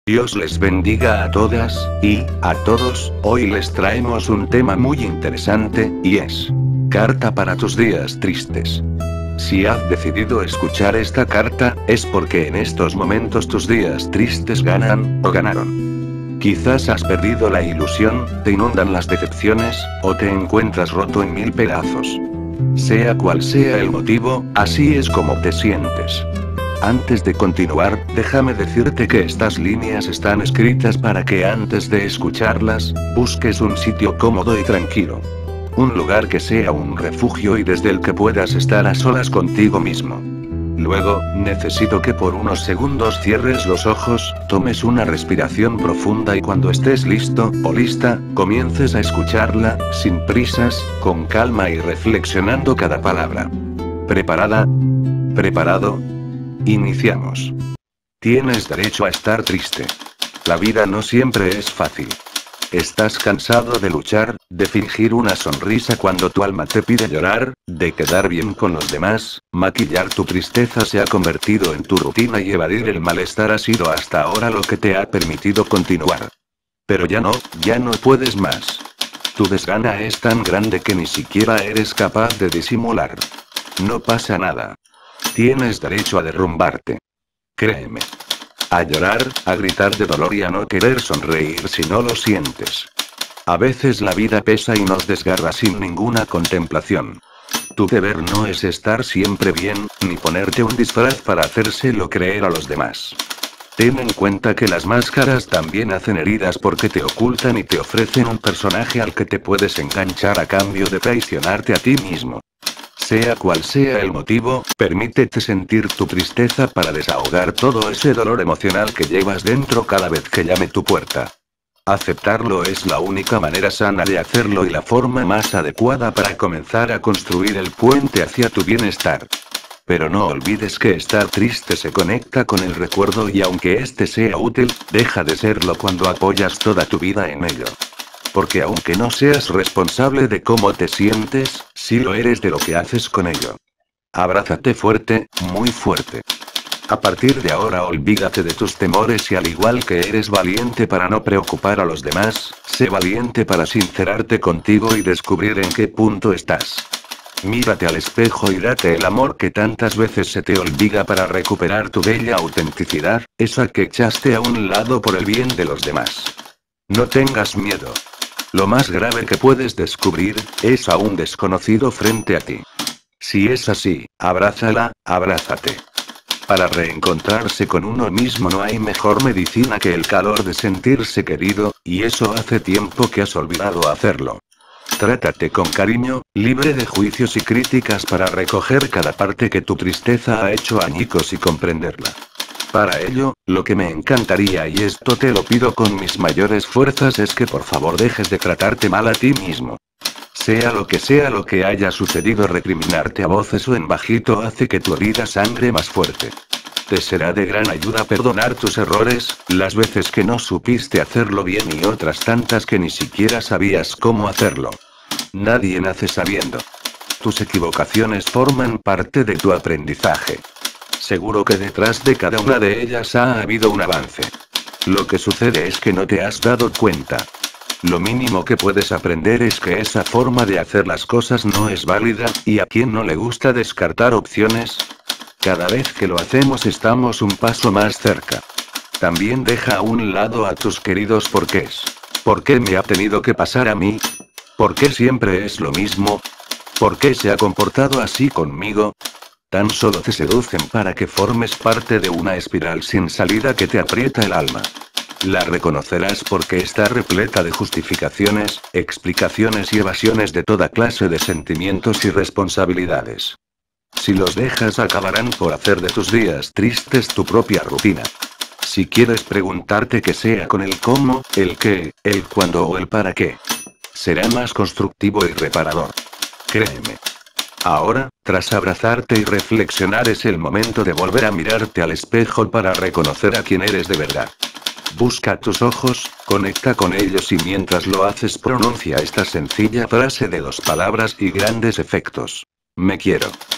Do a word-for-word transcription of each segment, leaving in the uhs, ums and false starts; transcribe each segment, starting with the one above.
Dios les bendiga a todas, y, a todos, hoy les traemos un tema muy interesante, y es... Carta para tus días tristes. Si has decidido escuchar esta carta, es porque en estos momentos tus días tristes ganan, o ganaron. Quizás has perdido la ilusión, te inundan las decepciones, o te encuentras roto en mil pedazos. Sea cual sea el motivo, así es como te sientes. Antes de continuar, déjame decirte que estas líneas están escritas para que antes de escucharlas, busques un sitio cómodo y tranquilo. Un lugar que sea un refugio y desde el que puedas estar a solas contigo mismo. Luego, necesito que por unos segundos cierres los ojos, tomes una respiración profunda y cuando estés listo, o lista, comiences a escucharla, sin prisas, con calma y reflexionando cada palabra. ¿Preparada? ¿Preparado? Iniciamos. Tienes derecho a estar triste. La vida no siempre es fácil. Estás cansado de luchar, de fingir una sonrisa cuando tu alma te pide llorar, de quedar bien con los demás, maquillar tu tristeza se ha convertido en tu rutina y evadir el malestar ha sido hasta ahora lo que te ha permitido continuar. Pero ya no, ya no puedes más. Tu desgana es tan grande que ni siquiera eres capaz de disimular. No pasa nada. Tienes derecho a derrumbarte. Créeme. A llorar, a gritar de dolor y a no querer sonreír si no lo sientes. A veces la vida pesa y nos desgarra sin ninguna contemplación. Tu deber no es estar siempre bien, ni ponerte un disfraz para hacérselo creer a los demás. Ten en cuenta que las máscaras también hacen heridas porque te ocultan y te ofrecen un personaje al que te puedes enganchar a cambio de traicionarte a ti mismo. Sea cual sea el motivo, permítete sentir tu tristeza para desahogar todo ese dolor emocional que llevas dentro cada vez que llame tu puerta. Aceptarlo es la única manera sana de hacerlo y la forma más adecuada para comenzar a construir el puente hacia tu bienestar. Pero no olvides que estar triste se conecta con el recuerdo y aunque este sea útil, deja de serlo cuando apoyas toda tu vida en ello. Porque aunque no seas responsable de cómo te sientes, sí lo eres de lo que haces con ello. Abrázate fuerte, muy fuerte. A partir de ahora olvídate de tus temores y al igual que eres valiente para no preocupar a los demás, sé valiente para sincerarte contigo y descubrir en qué punto estás. Mírate al espejo y date el amor que tantas veces se te olvida para recuperar tu bella autenticidad, esa que echaste a un lado por el bien de los demás. No tengas miedo. Lo más grave que puedes descubrir, es a un desconocido frente a ti. Si es así, abrázala, abrázate. Para reencontrarse con uno mismo no hay mejor medicina que el calor de sentirse querido, y eso hace tiempo que has olvidado hacerlo. Trátate con cariño, libre de juicios y críticas para recoger cada parte que tu tristeza ha hecho añicos y comprenderla. Para ello, lo que me encantaría y esto te lo pido con mis mayores fuerzas es que por favor dejes de tratarte mal a ti mismo. Sea lo que sea lo que haya sucedido, recriminarte a voces o en bajito hace que tu herida sangre más fuerte. Te será de gran ayuda perdonar tus errores, las veces que no supiste hacerlo bien y otras tantas que ni siquiera sabías cómo hacerlo. Nadie nace sabiendo. Tus equivocaciones forman parte de tu aprendizaje. Seguro que detrás de cada una de ellas ha habido un avance. Lo que sucede es que no te has dado cuenta. Lo mínimo que puedes aprender es que esa forma de hacer las cosas no es válida, y a quien no le gusta descartar opciones. Cada vez que lo hacemos estamos un paso más cerca. También deja a un lado a tus queridos porqués. ¿Por qué me ha tenido que pasar a mí? ¿Por qué siempre es lo mismo? ¿Por qué se ha comportado así conmigo? Tan solo te seducen para que formes parte de una espiral sin salida que te aprieta el alma. La reconocerás porque está repleta de justificaciones, explicaciones y evasiones de toda clase de sentimientos y responsabilidades. Si los dejas acabarán por hacer de tus días tristes tu propia rutina. Si quieres preguntarte que sea con el cómo, el qué, el cuándo o el para qué. Será más constructivo y reparador. Créeme. Ahora, tras abrazarte y reflexionar es el momento de volver a mirarte al espejo para reconocer a quién eres de verdad. Busca tus ojos, conecta con ellos y mientras lo haces pronuncia esta sencilla frase de dos palabras y grandes efectos. Me quiero.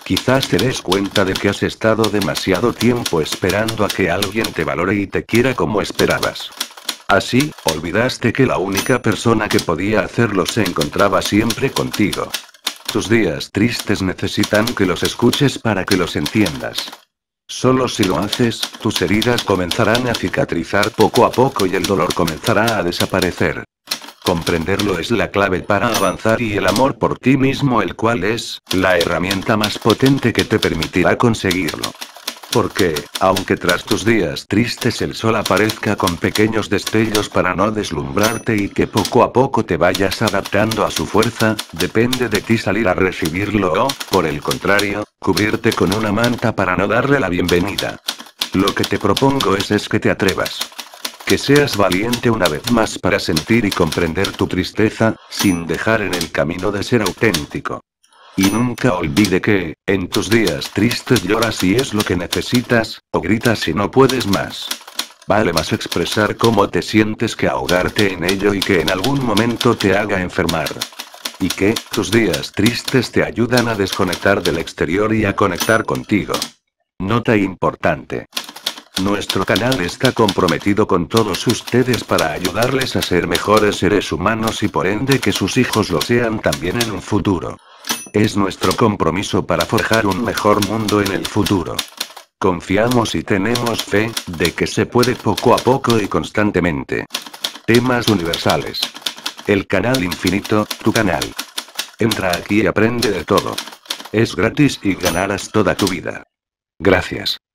Quizás te des cuenta de que has estado demasiado tiempo esperando a que alguien te valore y te quiera como esperabas. Así, olvidaste que la única persona que podía hacerlo se encontraba siempre contigo. Tus días tristes necesitan que los escuches para que los entiendas. Solo si lo haces, tus heridas comenzarán a cicatrizar poco a poco y el dolor comenzará a desaparecer. Comprenderlo es la clave para avanzar y el amor por ti mismo, el cual es la herramienta más potente que te permitirá conseguirlo. Porque, aunque tras tus días tristes el sol aparezca con pequeños destellos para no deslumbrarte y que poco a poco te vayas adaptando a su fuerza, depende de ti salir a recibirlo o, por el contrario, cubrirte con una manta para no darle la bienvenida. Lo que te propongo es, es que te atrevas. Que seas valiente una vez más para sentir y comprender tu tristeza, sin dejar en el camino de ser auténtico. Y nunca olvide que, en tus días tristes lloras si es lo que necesitas, o gritas si no puedes más. Vale más expresar cómo te sientes que ahogarte en ello y que en algún momento te haga enfermar. Y que, tus días tristes te ayudan a desconectar del exterior y a conectar contigo. Nota importante. Nuestro canal está comprometido con todos ustedes para ayudarles a ser mejores seres humanos y por ende que sus hijos lo sean también en un futuro. Es nuestro compromiso para forjar un mejor mundo en el futuro. Confiamos y tenemos fe, de que se puede poco a poco y constantemente. Temas universales. El canal infinito, tu canal. Entra aquí y aprende de todo. Es gratis y ganarás toda tu vida. Gracias.